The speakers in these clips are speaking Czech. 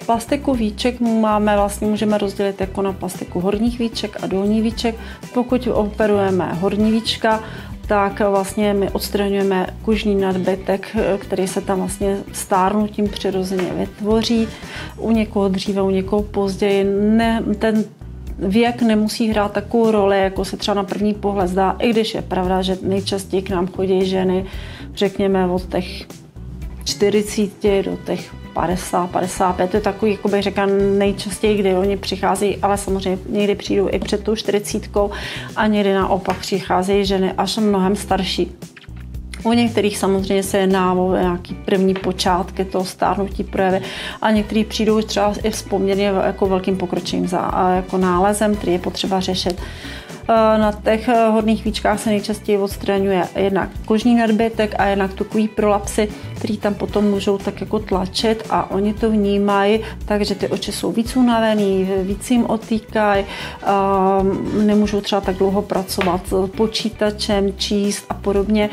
Plastiku víček máme vlastně, můžeme rozdělit jako na plastiku horních víček a dolní víček. Pokud operujeme horní víčka, tak vlastně my odstraňujeme kožní nadbytek, který se tam vlastně stárnutím přirozeně vytvoří. U někoho dříve, u někoho později. Ten věk nemusí hrát takovou roli, jako se třeba na první pohled zdá, i když je pravda, že nejčastěji k nám chodí ženy, řekněme od těch 40 do těch 50, 55, to je takový, jako bych řekla, nejčastěji, kdy oni přicházejí, ale samozřejmě někdy přijdou i před tou 40 a někdy naopak přicházejí ženy až mnohem starší. U některých samozřejmě se jedná o nějaký první počátky toho stárnutí projevy a někteří přijdou třeba i s poměrně jako velkým pokročilým jako nálezem, který je potřeba řešit. Na těch horních víčkách se nejčastěji odstraňuje jednak kožní nadbytek a jednak tukový prolapsy, který tam potom můžou tak jako tlačit a oni to vnímají, takže ty oči jsou víc unavený, víc jim otýkají, nemůžou třeba tak dlouho pracovat s počítačem, číst a podobně.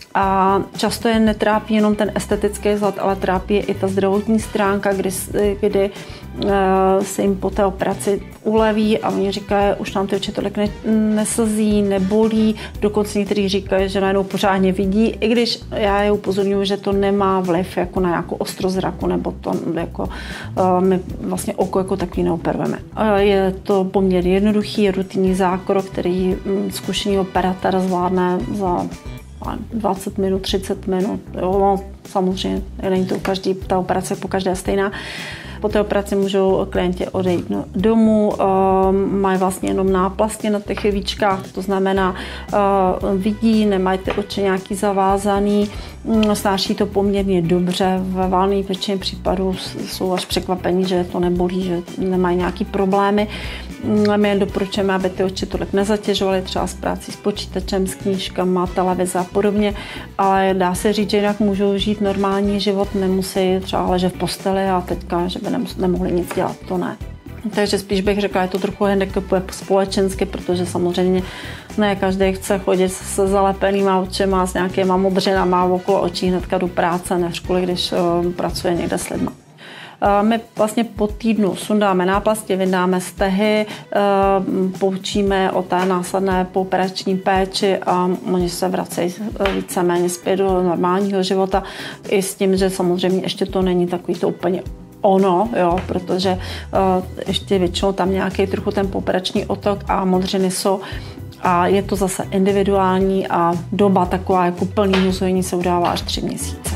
A často je netrápí jenom ten estetický vzhled, ale trápí i ta zdravotní stránka, kdy se jim po té operaci uleví a oni říkají, už nám ty oči tolik neslzí, nebolí, dokonce někteří říkají, že najednou pořádně vidí, i když já je upozorňuji, že to nemá vliv jako na nějakou ostrost zraku, nebo to jako my vlastně oko jako takový neoperujeme. Je to poměrně jednoduchý, rutinní zákrok, který zkušený operatér zvládne za 20 minut, 30 minut, jo, no, samozřejmě, není to každý, ta operace po každé stejná. Po té operaci můžou klienti odejít domů, mají vlastně jenom náplasti na těch víčkách, to znamená vidí, nemají ty oči nějaký zavázaný, snáší to poměrně dobře, ve valné většině případů jsou až překvapení, že to nebolí, že nemají nějaký problémy. My jen doporučujeme, aby ty oči tolik nezatěžovaly, třeba s prací s počítačem, s knížkama, televize a podobně, ale dá se říct, že jinak můžou žít normální život, nemusí třeba ležet v posteli a teďka, že by nemohli nic dělat, to ne. Takže spíš bych řekla, je to trochu handicapuje společensky, protože samozřejmě ne každý chce chodit se zalepenýma očima, s nějakýma modřinama okolo očí hnedka do práce, než kvůli, když pracuje někde s lidma. My vlastně po týdnu sundáme náplasti, vyndáme stehy, poučíme o té následné pooperační péči a oni se vracejí víceméně zpět do normálního života i s tím, že samozřejmě ještě to není takový to úplně ono, jo, protože ještě většinou tam nějaký trochu ten pooperační otok a modřiny jsou a je to zase individuální a doba taková jako plný zhojení se udává až 3 měsíce.